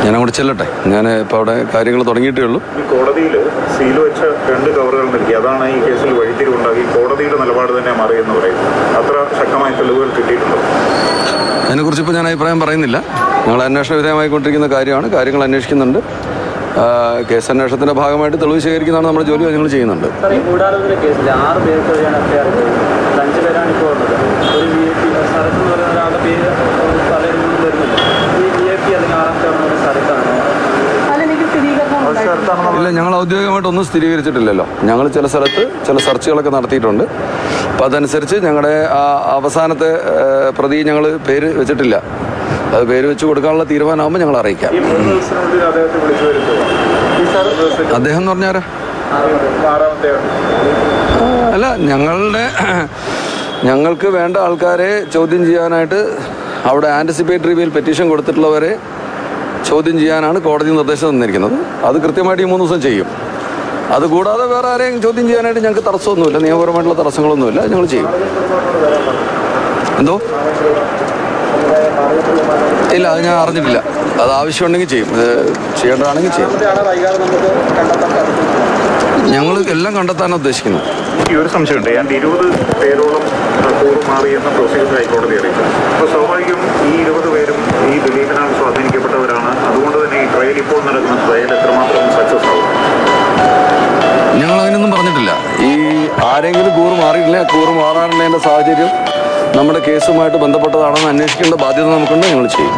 ഞാനങ്ങോട്ട് ചെല്ലട്ടെ. ഞാൻ ഇപ്പോൾ അവിടെ കാര്യങ്ങൾ തുടങ്ങിയിട്ടേ ഉള്ളൂ. ഈ കോടതിയിൽ സീൽ വെച്ച 2 കവറുകൾ നൽകി, അതാണ് ഈ കേസിൽ വഴിത്തിരിവുണ്ടാക്കി കോടതിയുടെ നിലപാട് തന്നെ മാറിയെന്ന് പറയുന്നത്. അത്ര ശക്തമായ തെളിവുകൾ കിട്ടിയിട്ടുണ്ടോ? അതിനെക്കുറിച്ച് ഇപ്പോൾ ഞാൻ അഭിപ്രായം പറയുന്നില്ല. ഞങ്ങൾ അന്വേഷണ വിധേയമായിക്കൊണ്ടിരിക്കുന്ന കാര്യമാണ്. കാര്യങ്ങൾ അന്വേഷിക്കുന്നുണ്ട്. കേസ് അന്വേഷണത്തിൻ്റെ ഭാഗമായിട്ട് തെളിവ് ശേഖരിക്കുന്നതാണ് നമ്മുടെ ജോലി. ഞങ്ങൾ ചെയ്യുന്നുണ്ട്. ഇല്ല, ഞങ്ങൾ ഔദ്യോഗികമായിട്ടൊന്നും സ്ഥിരീകരിച്ചിട്ടില്ലല്ലോ. ഞങ്ങൾ ചില സ്ഥലത്ത് ചില സെർച്ചുകളൊക്കെ നടത്തിയിട്ടുണ്ട്. അപ്പം അതനുസരിച്ച് ഞങ്ങളുടെ അവസാനത്തെ പ്രതി ഞങ്ങൾ പേര് വെച്ചിട്ടില്ല. അത് പേര് വെച്ച് കൊടുക്കാനുള്ള തീരുമാനമാകുമ്പോൾ ഞങ്ങൾ അറിയിക്കാം. അദ്ദേഹം എന്ന് പറഞ്ഞാരാ? അല്ല, ഞങ്ങൾക്ക് വേണ്ട ആൾക്കാരെ ചോദ്യം ചെയ്യാനായിട്ട് അവിടെ ആൻറ്റിസിപ്പേറ്ററി ബെയിൽ പെറ്റീഷൻ കൊടുത്തിട്ടുള്ളവരെ ചോദ്യം ചെയ്യാനാണ് കോടതി നിർദ്ദേശം തന്നിരിക്കുന്നത്. അത് കൃത്യമായിട്ട് ഈ 3 ദിവസം ചെയ്യും. അതുകൂടാതെ വേറെ ആരെയും ചോദ്യം ചെയ്യാനായിട്ട് ഞങ്ങൾക്ക് തടസ്സമൊന്നുമില്ല. നിയമപരമായിട്ടുള്ള തടസ്സങ്ങളൊന്നുമില്ല. ഞങ്ങൾ ചെയ്യും. എന്തോ? ഇല്ല, അത് ഞാൻ അറിഞ്ഞിട്ടില്ല. അത് ആവശ്യമുണ്ടെങ്കിൽ ചെയ്യും. ചെയ്യേണ്ടതാണെങ്കിൽ ചെയ്യും. ഞങ്ങൾ എല്ലാം കണ്ടെത്താനാണ് ഉദ്ദേശിക്കുന്നത്. ഈ ഒരു സംശയമുണ്ട്. 20 പേരോളം മാറിയെന്ന് പ്രോസിക്യൂട്ടർ ഹൈക്കോടതി അറിയിച്ചു. അപ്പോൾ സ്വാഭാവികം ഈ 20 പേരും ഈ ദിലീപിനാൽ സ്വാധീനിക്കപ്പെട്ടവരാണ്. അതുകൊണ്ട് തന്നെ ഈ ട്രയൽ ഇപ്പോൾ നടക്കുന്ന ട്രയൽ എത്രമാത്രം സക്സസ് ആവും? ഞങ്ങൾ അതിനൊന്നും പറഞ്ഞിട്ടില്ല. ഈ ആരെങ്കിലും മാറിയിട്ടില്ല, മാറാനുള്ളതിൻ്റെ സാഹചര്യം നമ്മുടെ കേസുമായിട്ട് ബന്ധപ്പെട്ടതാണെന്ന് അന്വേഷിക്കേണ്ട ബാധ്യത നമുക്കുണ്ട്. ഞങ്ങൾ ചെയ്യും.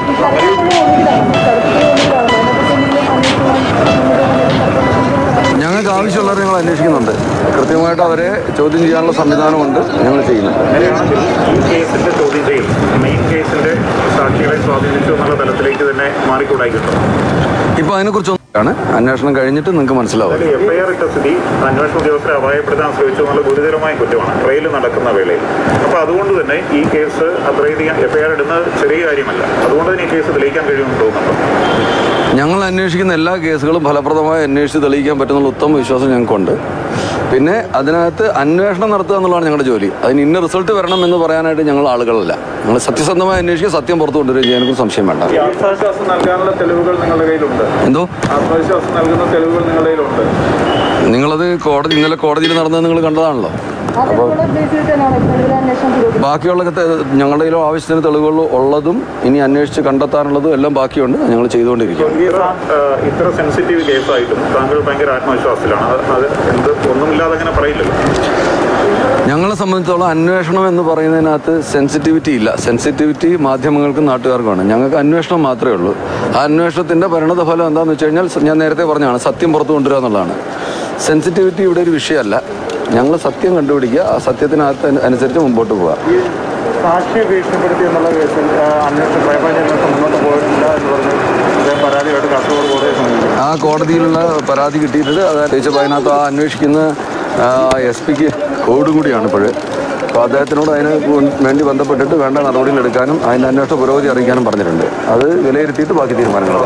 ഞങ്ങൾക്ക് ആവശ്യമുള്ളവരെ ഞങ്ങൾ അന്വേഷിക്കുന്നുണ്ട്. കൃത്യമായിട്ട് അവരെ ചോദ്യം ചെയ്യാനുള്ള സംവിധാനമുണ്ട്. ഞങ്ങൾ ചെയ്യുന്നുണ്ട്. ഈ കേസിന്റെ ചോദ്യം ചെയ്യൽ മെയിൻ കേസിന്റെ സാക്ഷികളെ സ്വാധീനിച്ചു എന്നുള്ള തലത്തിലേക്ക് തന്നെ മാറിക്കൂടായിട്ടോ? ഇപ്പോൾ അതിനെക്കുറിച്ചൊന്നും അന്വേഷണം കഴിഞ്ഞിട്ട് നിങ്ങൾക്ക് മനസ്സിലാവും. എഫ്ഐആർ ഇട്ട സ്ഥിതി അന്വേഷണ ഉദ്യോഗസ്ഥരെ അപായപ്പെടുത്താൻ ശ്രമിച്ചു എന്നുള്ള ഗുരുതരമായ കുറ്റമാണ് ട്രയൽ നടക്കുന്ന വേളയിൽ. അപ്പോൾ അതുകൊണ്ട് തന്നെ ഈ കേസ് അത്രയധികം എഫ്ഐആർ ഇടുന്നത് ചെറിയ കാര്യമല്ല. അതുകൊണ്ട് തന്നെ ഈ കേസ് തെളിയിക്കാൻ കഴിയുമെന്ന് തോന്നുന്നുണ്ടോ? ഞങ്ങൾ അന്വേഷിക്കുന്ന എല്ലാ കേസുകളും ഫലപ്രദമായി അന്വേഷിച്ച് തെളിയിക്കാൻ പറ്റുന്നുള്ള ഉത്തമ വിശ്വാസം ഞങ്ങൾക്കുണ്ട്. പിന്നെ അതിനകത്ത് അന്വേഷണം നടത്തുക എന്നുള്ളതാണ് ഞങ്ങളുടെ ജോലി. അതിന് ഇന്ന റിസൾട്ട് വരണം എന്ന് പറയാനായിട്ട് ഞങ്ങൾ ആളുകളല്ല. ഞങ്ങൾ സത്യസന്ധമായി അന്വേഷിക്കുക, സത്യം പുറത്തു കൊണ്ടുവരികയും ചെയ്യാനൊരു സംശയം വേണ്ട. ആത്മവിശ്വാസം നൽകാനുള്ള തെളിവുകൾ നിങ്ങളുടെ കയ്യിലുണ്ട്. എന്തോ? ആത്മവിശ്വാസം നൽകുന്ന തെളിവുകൾ നിങ്ങളുടെ കയ്യിലുണ്ട്. നിങ്ങളത് ഇന്നലെ കോടതിയിൽ നടന്നത് നിങ്ങൾ കണ്ടതാണല്ലോ. അപ്പോൾ ബാക്കിയുള്ള ഞങ്ങളുടെ കയ്യിലും ആവശ്യത്തിന് തെളിവുകൾ ഉള്ളതും ഇനി അന്വേഷിച്ച് കണ്ടെത്താനുള്ളതും എല്ലാം ബാക്കിയുണ്ട്. ഞങ്ങൾ ചെയ്തുകൊണ്ടിരിക്കും. ഇത്ര സെൻസിറ്റീവ് കേസായിട്ടും താങ്കൾ ഭയങ്കര ആത്മവിശ്വാസത്തിലാണ്. അത് ഒന്നുമില്ലാതെ അങ്ങനെ പറയില്ലല്ലോ. ഞങ്ങളെ സംബന്ധിച്ചോളം അന്വേഷണം എന്ന് പറയുന്നതിനകത്ത് സെൻസിറ്റിവിറ്റി ഇല്ല. സെൻസിറ്റിവിറ്റി മാധ്യമങ്ങൾക്കും നാട്ടുകാർക്കുമാണ്. ഞങ്ങൾക്ക് അന്വേഷണം മാത്രമേ ഉള്ളൂ. ആ അന്വേഷണത്തിൻ്റെ പരിണതഫലം എന്താണെന്ന് വെച്ച് കഴിഞ്ഞാൽ ഞാൻ നേരത്തെ പറഞ്ഞതാണ്, സത്യം പുറത്തു കൊണ്ടുവരിക എന്നുള്ളതാണ്. സെൻസിറ്റിവിറ്റി ഇവിടെ ഒരു വിഷയമല്ല. ഞങ്ങൾ സത്യം കണ്ടുപിടിക്കുക, ആ സത്യത്തിനകത്ത് അനുസരിച്ച് മുമ്പോട്ട് പോവുക. സാക്ഷിയെ ഭീഷണിപ്പെടുത്തി എന്നുള്ള കേസിൽ അന്വേഷണം മുന്നോട്ട് പോയിട്ടില്ല എന്ന് പറഞ്ഞ് പരാതിയായിട്ട് കാസർഗോഡ് കോടതിയെ സമീപിച്ചു. ആ കോടതിയിലുള്ള പരാതി കിട്ടിയിട്ടുണ്ട്. അതായത് അതിനകത്ത് ആ അന്വേഷിക്കുന്ന SP കോഡ് കൂടിയാണ് ഇപ്പോഴേ. അപ്പോൾ അദ്ദേഹത്തിനോട് അതിന് വേണ്ടി ബന്ധപ്പെട്ടിട്ട് വേണ്ട നടപടികൾ എടുക്കാനും അതിൻ്റെ അന്വേഷണ പുരോഗതി അറിയിക്കാനും പറഞ്ഞിട്ടുണ്ട്. അത് വിലയിരുത്തിയിട്ട് ബാക്കി തീരുമാനങ്ങൾ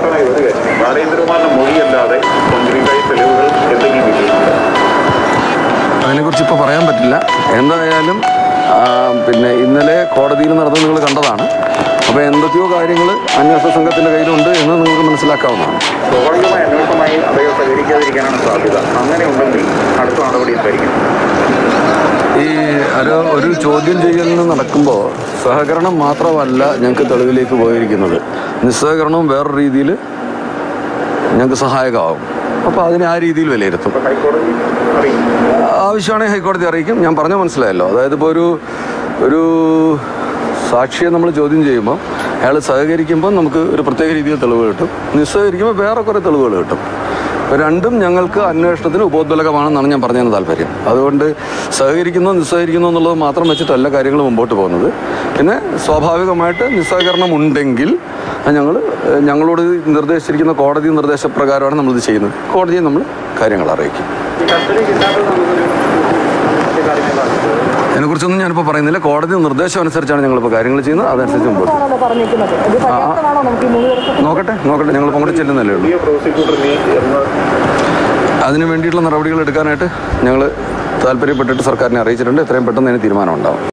അതിനെക്കുറിച്ച് ഇപ്പോൾ പറയാൻ പറ്റില്ല. എന്തായാലും പിന്നെ ഇന്നലെ കോടതിയിൽ നടന്നത് നിങ്ങൾ കണ്ടതാണ്. അപ്പോൾ എന്തൊക്കെയോ കാര്യങ്ങൾ അന്വേഷണ സംഘത്തിൻ്റെ കയ്യിലുണ്ട് എന്ന് നിങ്ങൾക്ക് മനസ്സിലാക്കാവുന്നതാണ്. സ്വാഭാവികമായ അന്വേഷണമായി അദ്ദേഹം സഹകരിക്കാതിരിക്കാനാണ് സാധ്യത. അങ്ങനെ ഉണ്ടെങ്കിൽ അടുത്ത നടപടി എന്തായിരിക്കും? ഈ ഒരു ചോദ്യം ചെയ്യലിന് നടക്കുമ്പോൾ സഹകരണം മാത്രമല്ല ഞങ്ങൾക്ക് തെളിവിലേക്ക് പോയിരിക്കുന്നത്. നിസ്സഹകരണവും വേറൊരു രീതിയിൽ ഞങ്ങൾക്ക് സഹായകമാകും. അപ്പോൾ അതിനെ ആ രീതിയിൽ വിലയിരുത്തും. ആവശ്യമാണെങ്കിൽ ഹൈക്കോടതി അറിയിക്കും. ഞാൻ പറഞ്ഞാൽ മനസ്സിലായല്ലോ. അതായത് ഇപ്പോൾ ഒരു സാക്ഷിയെ നമ്മൾ ചോദ്യം ചെയ്യുമ്പോൾ അയാൾ സഹകരിക്കുമ്പോൾ നമുക്ക് ഒരു പ്രത്യേക രീതിയിൽ തെളിവ് കിട്ടും. നിസ്സഹകരിക്കുമ്പോൾ വേറെ കുറേ തെളിവുകൾ കിട്ടും. രണ്ടും ഞങ്ങൾക്ക് അന്വേഷണത്തിന് ഉപോദ്ബലകമാണെന്നാണ് ഞാൻ പറഞ്ഞതിന് താല്പര്യം. അതുകൊണ്ട് സഹകരിക്കുന്നോ നിസ്സഹകരിക്കുന്നോ എന്നുള്ളത് മാത്രം വെച്ചിട്ടല്ല കാര്യങ്ങൾ മുമ്പോട്ട് പോകുന്നത്. പിന്നെ സ്വാഭാവികമായിട്ട് നിസ്സഹകരണം ഉണ്ടെങ്കിൽ ഞങ്ങളോട് നിർദ്ദേശിച്ചിരിക്കുന്ന കോടതി നിർദ്ദേശപ്രകാരമാണ് നമ്മളിത് ചെയ്യുന്നത്. കോടതിയെ നമ്മൾ കാര്യങ്ങൾ അറിയിക്കും. അതിനെക്കുറിച്ചൊന്നും ഞാനിപ്പോൾ പറയുന്നില്ല. കോടതി നിർദ്ദേശം അനുസരിച്ചാണ് ഞങ്ങളിപ്പോൾ കാര്യങ്ങൾ ചെയ്യുന്നത്. അതനുസരിച്ച് മുമ്പോട്ട് നോക്കട്ടെ. ഞങ്ങളിപ്പോൾ അങ്ങോട്ട് ചെല്ലുന്നല്ലേ ഉള്ളൂ. അതിന് വേണ്ടിയിട്ടുള്ള നടപടികൾ എടുക്കാനായിട്ട് ഞങ്ങൾ താല്പര്യപ്പെട്ടിട്ട് സർക്കാരിനെ അറിയിച്ചിട്ടുണ്ട്. എത്രയും പെട്ടെന്ന് അതിന് തീരുമാനം ഉണ്ടാവും.